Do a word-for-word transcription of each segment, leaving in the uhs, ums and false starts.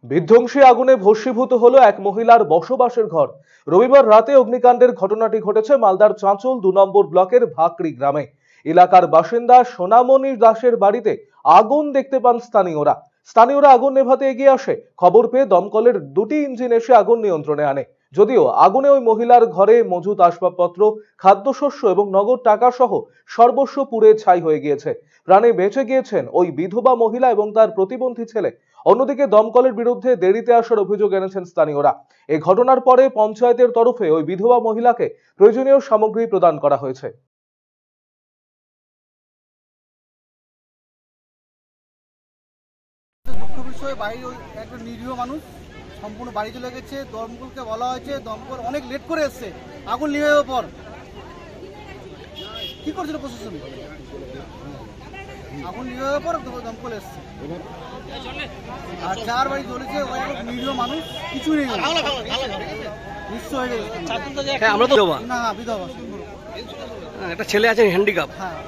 বিধ্বংসী আগুনে ভস্মীভূত হলো এক মহিলার বসবাসের ঘর। রবিবার রাতে অগ্নিকাণ্ডের ঘটনাটি ঘটেছে মালদার চাঁচল দু নম্বর ব্লকের ভাকরি গ্রামে। এলাকার বাসিন্দা সোনামণি দাসের বাড়িতে আগুন দেখতে পান স্থানীয়রা। স্থানীয়রা আগুন নেভাতে এগিয়ে আসে। খবর পেয়ে দমকলের দুটি ইঞ্জিন এসে আগুন নিয়ন্ত্রণে আনে। যদিও আগুনে ওই মহিলার ঘরে মজুত আসবাবপত্র, খাদ্যশস্য এবং নগদ টাকা সহ সর্বস্ব পুড়ে ছাই হয়ে গিয়েছে। প্রাণে বেঁচে গিয়েছেন ওই বিধবা মহিলা এবং তার প্রতিবন্ধী ছেলে। অন্যদিকে দমকলের বিরুদ্ধে দেরিতে আসার অভিযোগ এনেছেন স্থানীয়রা। এই ঘটনার পরে পঞ্চায়েতের তরফে ওই বিধবা মহিলাকে প্রয়োজনীয় সামগ্রী প্রদান করা হয়েছে। দুঃখ বিষয়, বাড়ির ওই একটা নিরীহ মানুষ সম্পূর্ণ বাড়ি চলে গেছে। দমকলকে বলা হয়েছে, দমকল অনেক লেট করে এসছে। আগুন নিভে যাওয়ার পর কি করছিল প্রশাসন? আগুন নিভে যাওয়ার পর দমকল এসছে। আর যার বাড়ি জ্বলেছে ওই নিরীহ মানুষ, কিছু নেই, নিশ্চয় হয়ে গেছে। আমরা তো না বিধবা, একটা ছেলে আছে হ্যান্ডিক্যাপ। হ্যাঁ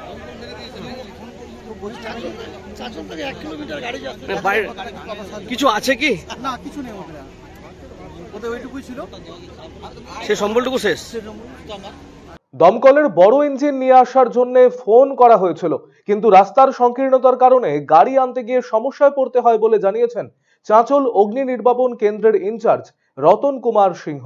কিছু আছে কি? না কিছু নেই, ওদের ওদের ওইটুকুই ছিল, সে সম্বলটুকু শেষ। দমকলের বড় ইঞ্জিন নিয়ে আসার জন্য ফোন করা হয়েছিল, কিন্তু রাস্তার সংকীর্ণতার কারণে গাড়ি আনতে গিয়ে সমস্যায় পড়তে হয় বলে জানিয়েছেন চাঁচল অগ্নি নির্বাপন কেন্দ্রের ইনচার্জ রতন কুমার সিংহ।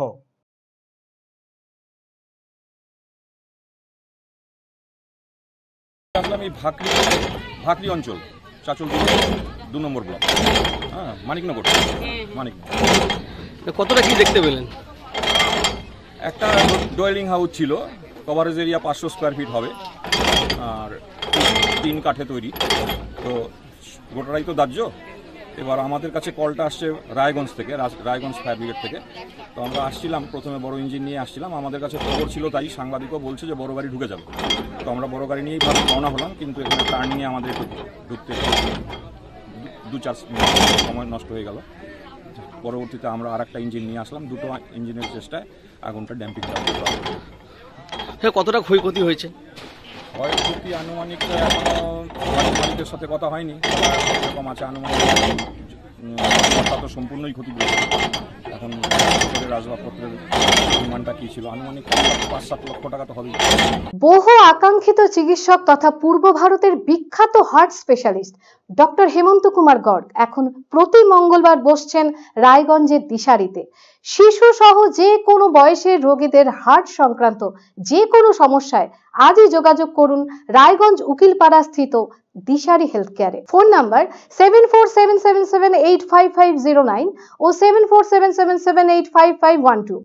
আসলাম এই ভাকরি ভাকরি অঞ্চল, চাঁচল দু নম্বর ব্লক, হ্যাঁ মানিকনগর মানিক। কতটা কি দেখতে পেলেন? একটা ডোয়েলিং হাউস ছিল, কভারেজ এরিয়া পাঁচশো স্কোয়ার ফিট হবে, আর তিন কাঠে তৈরি। তো গোটাটাই তো দাহ্য। এবার আমাদের কাছে কলটা আসছে রায়গঞ্জ থেকে, রায়গঞ্জ ফায়ার ব্রিগেড থেকে। তো আমরা আসছিলাম, প্রথমে বড় ইঞ্জিন নিয়ে আসছিলাম। আমাদের কাছে খবর ছিল, তাই সাংবাদিকও বলছে যে বড় গাড়ি ঢুকে যাবে। তো আমরা বড় গাড়ি নিয়েই ভাবে রওনা হলাম, কিন্তু এখানে টার্নিংয়ে আমাদের একটু ঢুকতে দু চার মিনিট সময় নষ্ট হয়ে গেল। পরবর্তীতে আমরা আর একটা ইঞ্জিন নিয়ে আসলাম। দুটো ইঞ্জিনের চেষ্টায় আগুনটা ড্যাম্পিং করা হলো। হ্যাঁ, কতটা ক্ষয়ক্ষতি হয়েছে? ক্ষয়ক্ষতি আনুমানিক এখনো মালিকের সাথে কথা হয়নি, এরকম আছে আনুমানিক তো সম্পূর্ণই ক্ষতিগ্রস্ত। এখন আসবাবপত্রের পরিমাণটা কি ছিল, আনুমানিক পাঁচ সাত লক্ষ টাকা তো হবেই। বহু আকাঙ্ক্ষিত চিকিৎসক তথা পূর্ব ভারতের বিখ্যাত heart specialist doctor Hemanta Kumar Garg এখন প্রতি মঙ্গলবার বসছেন রায়গঞ্জের দিশারিতে। শিশু সহ যে কোনো বয়সের রোগীদের হার্ট সংক্রান্ত যে কোনো সমস্যায় আজই যোগাযোগ করুন রায়গঞ্জ উকিলপাড়া স্থিত দিশারি হেলথ কেয়ারে। Phone number seven four seven seven seven eight five five zero nine ও seven four seven seven seven eight five five one two.